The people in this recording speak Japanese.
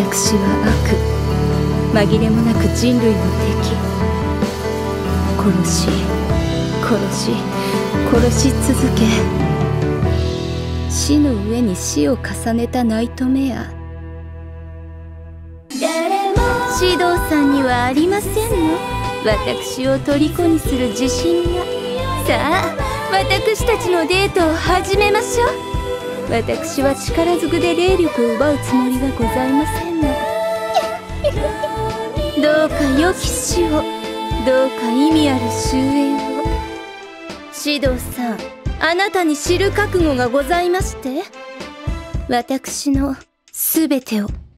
私は悪、紛れもなく人類の敵。殺し殺し殺し続け、死の上に死を重ねたナイトメア。シドーさんにはありませんの、私を虜にする自信が。さあ、私たちのデートを始めましょう。私は力ずくで霊力を奪うつもりはございませんのでどうか良き死を、どうか意味ある終焉を。シドーさん、あなたに知る覚悟がございまして、私のすべてを。